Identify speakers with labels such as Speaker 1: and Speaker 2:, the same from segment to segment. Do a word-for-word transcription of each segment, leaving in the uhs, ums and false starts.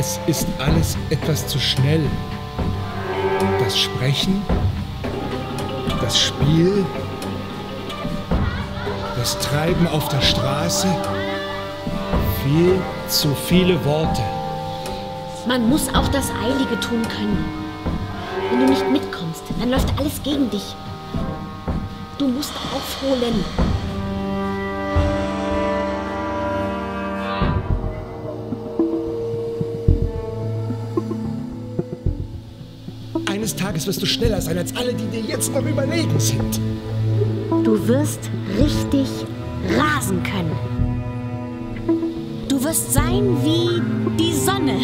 Speaker 1: Es ist alles etwas zu schnell. Das Sprechen, das Spiel, das Treiben auf der Straße. Viel zu viele Worte.
Speaker 2: Man muss auch das Eilige tun können. Wenn du nicht mitkommst, dann läuft alles gegen dich. Du musst aufholen.
Speaker 1: Eines Tages wirst du schneller sein als alle, die dir jetzt noch überlegen sind.
Speaker 2: Du wirst richtig rasen können. Du wirst sein wie die Sonne.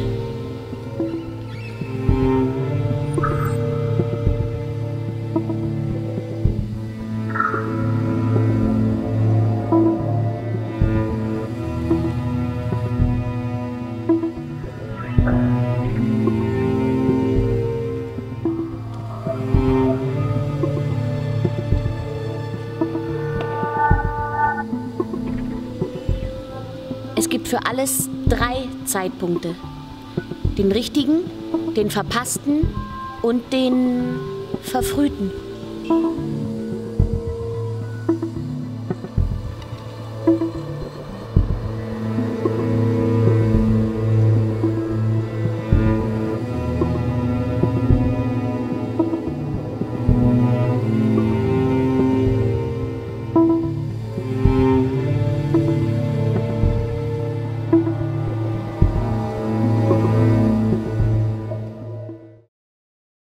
Speaker 2: Es gibt für alles drei Zeitpunkte. Den richtigen, den verpassten und den verfrühten.